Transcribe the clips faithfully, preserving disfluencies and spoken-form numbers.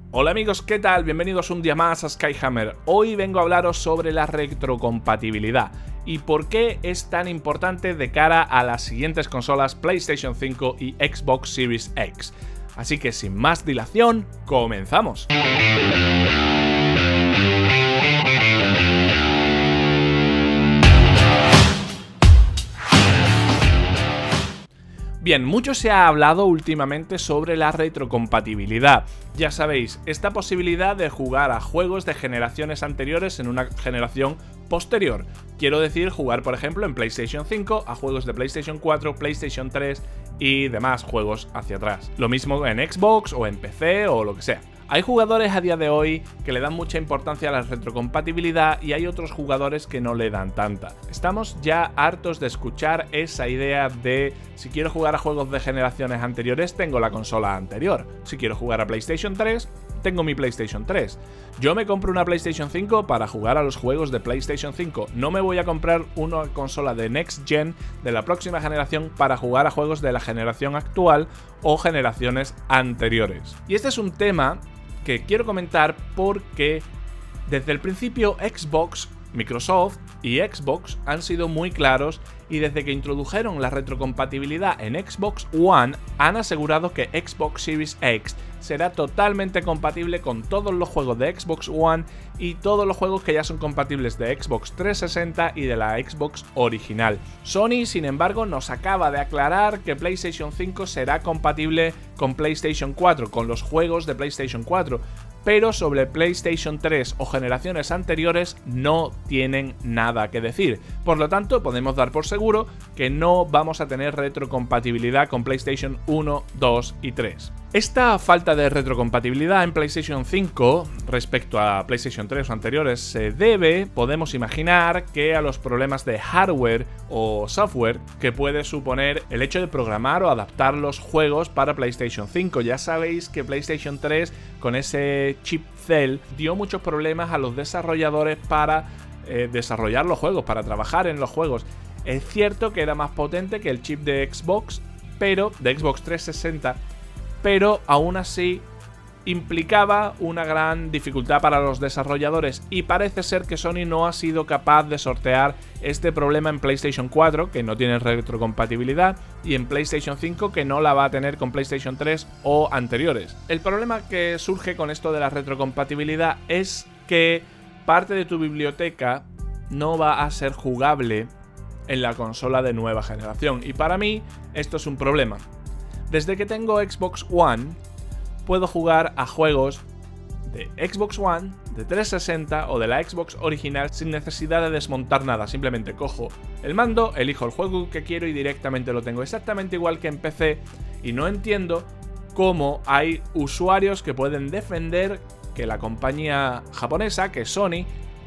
Hola amigos, ¿qué tal? Bienvenidos un día más a Skyhammer. Hoy vengo a hablaros sobre la retrocompatibilidad y por qué es tan importante de cara a las siguientes consolas PlayStation cinco y Xbox Series X. Así que sin más dilación, comenzamos. Bien, mucho se ha hablado últimamente sobre la retrocompatibilidad. Ya sabéis, esta posibilidad de jugar a juegos de generaciones anteriores en una generación posterior. Quiero decir, jugar por ejemplo en PlayStation cinco a juegos de PlayStation cuatro, PlayStation tres y demás juegos hacia atrás. Lo mismo en Xbox o en P C o lo que sea. Hay jugadores a día de hoy que le dan mucha importancia a la retrocompatibilidad y hay otros jugadores que no le dan tanta. Estamos ya hartos de escuchar esa idea de si quiero jugar a juegos de generaciones anteriores, tengo la consola anterior. Si quiero jugar a PlayStation tres, tengo mi PlayStation tres. Yo me compro una PlayStation cinco para jugar a los juegos de PlayStation cinco. No me voy a comprar una consola de Next Gen de la próxima generación para jugar a juegos de la generación actual o generaciones anteriores. Y este es un tema que quiero comentar porque desde el principio Xbox, Microsoft y Xbox han sido muy claros y desde que introdujeron la retrocompatibilidad en Xbox One han asegurado que Xbox Series X será totalmente compatible con todos los juegos de Xbox One y todos los juegos que ya son compatibles de Xbox trescientos sesenta y de la Xbox original. Sony, sin embargo, nos acaba de aclarar que PlayStation cinco será compatible con PlayStation cuatro, con los juegos de PlayStation cuatro, pero sobre PlayStation tres o generaciones anteriores no tienen nada que decir. Por lo tanto, podemos dar por seguro que no vamos a tener retrocompatibilidad con PlayStation uno, dos y tres. Esta falta de retrocompatibilidad en PlayStation cinco respecto a PlayStation tres o anteriores se debe, podemos imaginar, que a los problemas de hardware o software que puede suponer el hecho de programar o adaptar los juegos para PlayStation cinco. Ya sabéis que PlayStation tres con ese chip Cell dio muchos problemas a los desarrolladores para eh, desarrollar los juegos, para trabajar en los juegos. Es cierto que era más potente que el chip de Xbox, pero de Xbox trescientos sesenta, pero aún así implicaba una gran dificultad para los desarrolladores y parece ser que Sony no ha sido capaz de sortear este problema en PlayStation cuatro, que no tiene retrocompatibilidad, y en PlayStation cinco, que no la va a tener con PlayStation tres o anteriores. El problema que surge con esto de la retrocompatibilidad es que parte de tu biblioteca no va a ser jugable en la consola de nueva generación, y para mí esto es un problema. Desde que tengo Xbox One, puedo jugar a juegos de Xbox One, de trescientos sesenta o de la Xbox original sin necesidad de desmontar nada. Simplemente cojo el mando, elijo el juego que quiero y directamente lo tengo. Exactamente igual que en P C, y no entiendo cómo hay usuarios que pueden defender que la compañía japonesa, que Sony,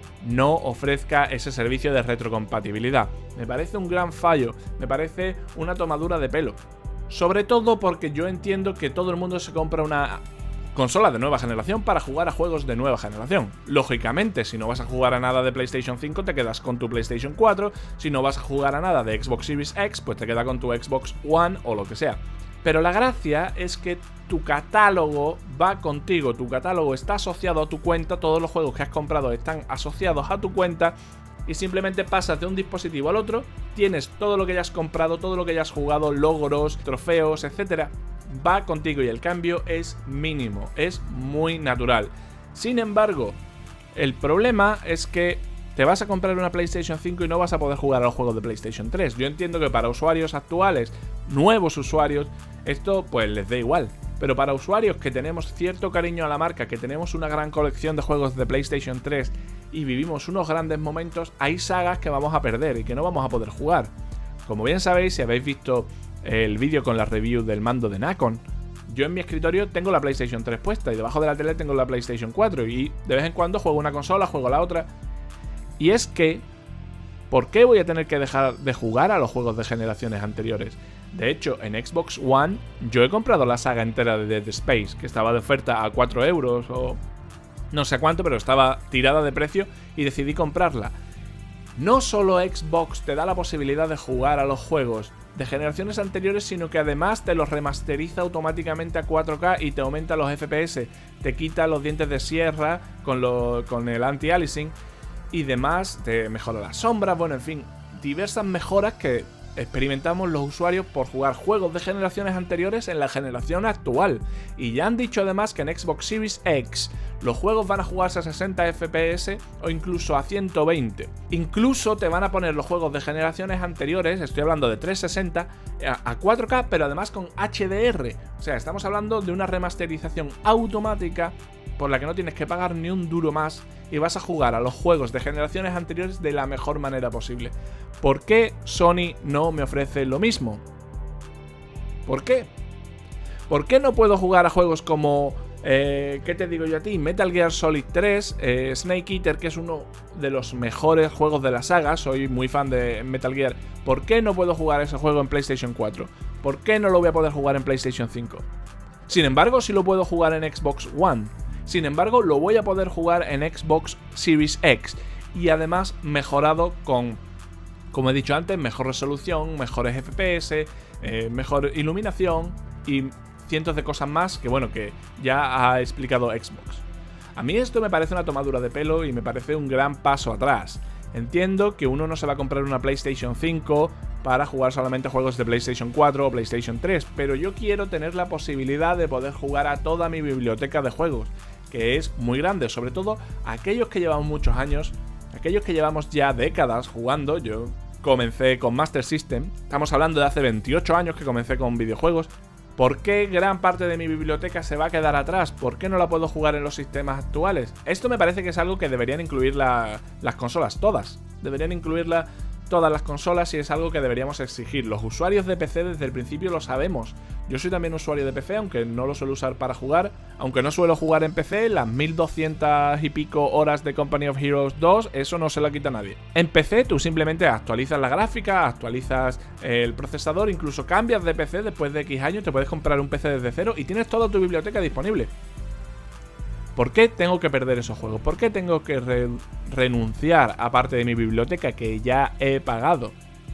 no ofrezca ese servicio de retrocompatibilidad. Me parece un gran fallo, me parece una tomadura de pelo. Sobre todo porque yo entiendo que todo el mundo se compra una consola de nueva generación para jugar a juegos de nueva generación. Lógicamente, si no vas a jugar a nada de PlayStation cinco, te quedas con tu PlayStation cuatro. Si no vas a jugar a nada de Xbox Series X, pues te quedas con tu Xbox One o lo que sea. Pero la gracia es que tu catálogo va contigo, tu catálogo está asociado a tu cuenta, todos los juegos que has comprado están asociados a tu cuenta, y simplemente pasas de un dispositivo al otro, tienes todo lo que hayas comprado, todo lo que hayas jugado, logros, trofeos, etcétera, va contigo y el cambio es mínimo, es muy natural. Sin embargo, el problema es que te vas a comprar una PlayStation cinco y no vas a poder jugar a los juegos de PlayStation tres. Yo entiendo que para usuarios actuales, nuevos usuarios, esto pues les da igual. Pero para usuarios que tenemos cierto cariño a la marca, que tenemos una gran colección de juegos de PlayStation tres y vivimos unos grandes momentos, hay sagas que vamos a perder y que no vamos a poder jugar. Como bien sabéis, si habéis visto el vídeo con la review del mando de Nacon, yo en mi escritorio tengo la PlayStation tres puesta y debajo de la tele tengo la PlayStation cuatro y de vez en cuando juego una consola, juego la otra. Y es que, ¿por qué voy a tener que dejar de jugar a los juegos de generaciones anteriores? De hecho, en Xbox One yo he comprado la saga entera de Dead Space, que estaba de oferta a cuatro euros o no sé cuánto, pero estaba tirada de precio y decidí comprarla. No solo Xbox te da la posibilidad de jugar a los juegos de generaciones anteriores, sino que además te los remasteriza automáticamente a cuatro K y te aumenta los F P S, te quita los dientes de sierra con, lo, con el anti-aliasing y demás, te mejora las sombras, bueno, en fin, diversas mejoras que experimentamos los usuarios por jugar juegos de generaciones anteriores en la generación actual. Y ya han dicho además que en Xbox Series X los juegos van a jugarse a sesenta F P S o incluso a ciento veinte. Incluso te van a poner los juegos de generaciones anteriores, estoy hablando de trescientos sesenta, a cuatro K, pero además con H D R. O sea, estamos hablando de una remasterización automática por la que no tienes que pagar ni un duro más y vas a jugar a los juegos de generaciones anteriores de la mejor manera posible. ¿Por qué Sony no me ofrece lo mismo? ¿Por qué? ¿Por qué no puedo jugar a juegos como, eh, ¿qué te digo yo a ti? Metal Gear Solid tres, eh, Snake Eater, que es uno de los mejores juegos de la saga, soy muy fan de Metal Gear. ¿Por qué no puedo jugar ese juego en PlayStation cuatro? ¿Por qué no lo voy a poder jugar en PlayStation cinco? Sin embargo, sí lo puedo jugar en Xbox One. Sin embargo, lo voy a poder jugar en Xbox Series X y además mejorado con, como he dicho antes, mejor resolución, mejores F P S, eh, mejor iluminación y cientos de cosas más que, bueno, que ya ha explicado Xbox. A mí esto me parece una tomadura de pelo y me parece un gran paso atrás. Entiendo que uno no se va a comprar una PlayStation cinco para jugar solamente juegos de PlayStation cuatro o PlayStation tres, pero yo quiero tener la posibilidad de poder jugar a toda mi biblioteca de juegos, que es muy grande, sobre todo aquellos que llevamos muchos años, aquellos que llevamos ya décadas jugando. Yo comencé con Master System, estamos hablando de hace veintiocho años que comencé con videojuegos. ¿Por qué gran parte de mi biblioteca se va a quedar atrás? ¿Por qué no la puedo jugar en los sistemas actuales? Esto me parece que es algo que deberían incluir la, las consolas, todas. Deberían incluirla todas las consolas y es algo que deberíamos exigir. Los usuarios de P C desde el principio lo sabemos. Yo soy también usuario de P C, aunque no lo suelo usar para jugar. Aunque no suelo jugar en P C, las mil doscientas y pico horas de Company of Heroes dos, eso no se lo quita a nadie. En P C tú simplemente actualizas la gráfica, actualizas el procesador, incluso cambias de P C después de X años, te puedes comprar un P C desde cero y tienes toda tu biblioteca disponible. ¿Por qué tengo que perder esos juegos? ¿Por qué tengo que re renunciar a parte de mi biblioteca que ya he pagado?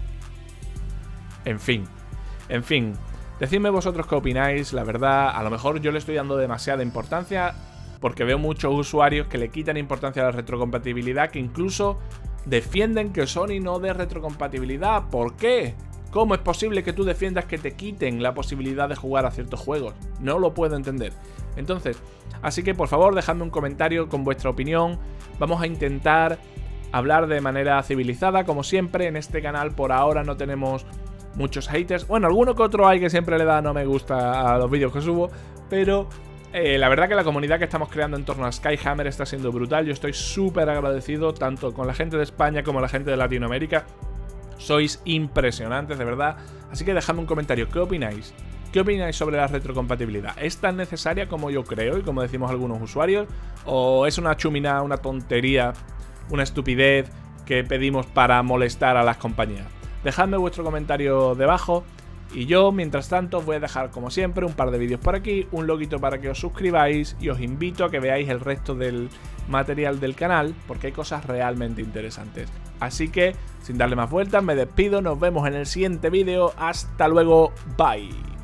En fin, en fin, decidme vosotros qué opináis. La verdad, a lo mejor yo le estoy dando demasiada importancia porque veo muchos usuarios que le quitan importancia a la retrocompatibilidad, que incluso defienden que Sony no dé retrocompatibilidad. ¿Por qué? ¿Cómo es posible que tú defiendas que te quiten la posibilidad de jugar a ciertos juegos? No lo puedo entender. Entonces, así que por favor dejadme un comentario con vuestra opinión. Vamos a intentar hablar de manera civilizada, como siempre. En este canal por ahora no tenemos muchos haters. Bueno, alguno que otro hay que siempre le da no me gusta a los vídeos que subo, pero eh, la verdad que la comunidad que estamos creando en torno a Skyhammer está siendo brutal. Yo estoy súper agradecido tanto con la gente de España como la gente de Latinoamérica. Sois impresionantes, de verdad. Así que dejadme un comentario, ¿qué opináis? ¿Qué opináis sobre la retrocompatibilidad? ¿Es tan necesaria como yo creo y como decimos algunos usuarios? ¿O es una chumina, una tontería, una estupidez que pedimos para molestar a las compañías? Dejadme vuestro comentario debajo. Y yo, mientras tanto, os voy a dejar, como siempre, un par de vídeos por aquí, un loguito para que os suscribáis y os invito a que veáis el resto del material del canal, porque hay cosas realmente interesantes. Así que, sin darle más vueltas, me despido, nos vemos en el siguiente vídeo. Hasta luego, bye.